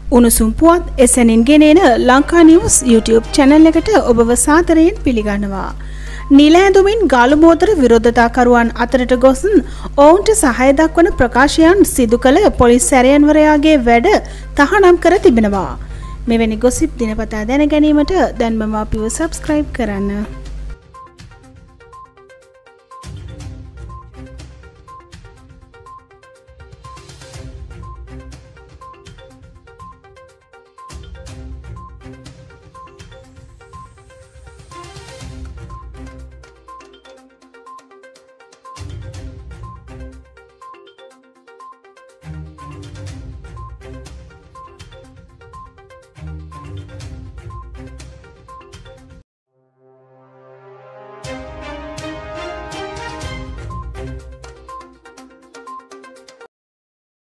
උණුසුම් පුවත් එසැනින් ගෙනෙන ලංකා නිවුස් YouTube channel එකට ඔබව සාදරයෙන් පිළිගන්නවා. නිල ඇඳුමින් ගාලු මෝතර විරෝධතාකරුවන් අතරට ගොස් ඔවුන්ට සහාය දක්වන ප්‍රකාශයන් සිදු කළ පොලිස් සැරයන්වරයාගේ වැඩ තහනම් කර තිබෙනවා. මෙවැනි ගොසිප් දිනපතා දැන ගැනීමට දැන්ම අපිව subscribe කරන්න.